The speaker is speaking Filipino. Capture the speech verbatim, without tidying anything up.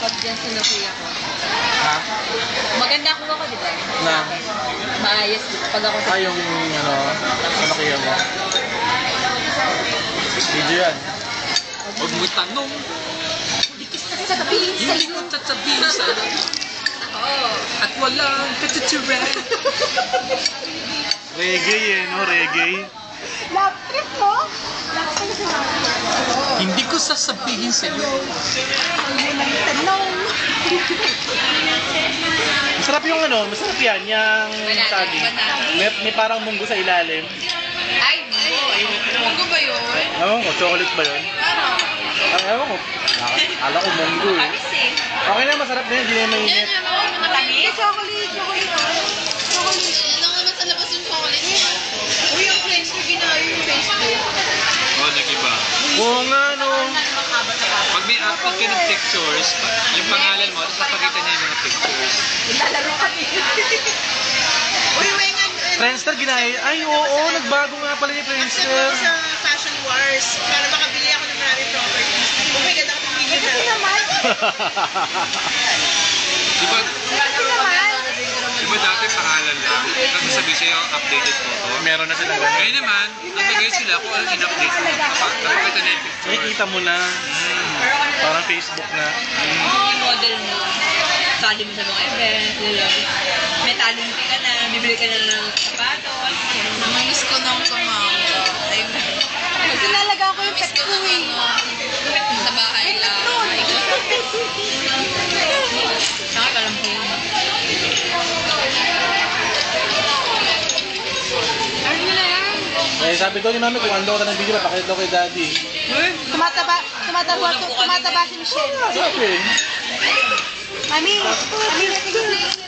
pag dyan sa nakuya ko. Ha? Maganda ako ako, di ba? Na? Maayos, di ba? Pag ako sa... Ah, yung ano, sa nakuya mo. Video yan. Huwag mo tanong. Hindi ko sasabihin sa Hindi iyo. ko sasabihin sa Oo. At walang katuturan. Reggae eh, no? Reggae. Love trip mo? Love trip mo? Hindi ko sasabihin sa iyo. Hindi mo tanong. Masarap yung ano, masarap yan, yung Banana, saging. banana. May, may parang munggo sa ilalim. Ay, munggo ba yun? Ewan ko, chocolate ba yun? Ano? Ay, ewan ko. Akala ko munggo eh. Matamis eh. Okay na, masarap din, hindi na mainit. Matamis? Chocolate, chocolate. Chocolate. Ano nga nasa labas yung chocolate? Uy, yung friends ko ginawa yung Facebook. Oo, nag-iba. Oo nga, no. Pag may upload ka ng pictures, yung pangalan mo, tapos napakita niya yung mga pictures. Lalaro kami. Uy, may nga. Friendster ginaya. Ay, oo, nagbago nga pala yung Friendster. Ako sa Fashion Wars para makabili ako ng maraming properties. Oh my God, ako tumigil na. Kasi naman. Di ba, Kasi naman. di ba dati pangalan lang? Tapos sabi sa'yo, updated photo. Meron na silang ganun. Ngayon naman, nabagay sila kung ano in-update mo. Napa- Napakita na yung picture. Nakikita mo na. Parang Facebook na. Yung model mo. Sali mo sa mga event. May talent ka na. Bibili ka na ng sapatos. Namiss ko nang tumawag. Ayun. Kasi nalaga ko yung pet ko eh. Sa bahay lang. Saka alam ko yun. Ano na yan? Eh, sabi daw ni mami, kung ano ka ng video, papakita daw kay daddy. Tumataba, tumataba, tumataba si Michelle. Sabi. Mami, mami,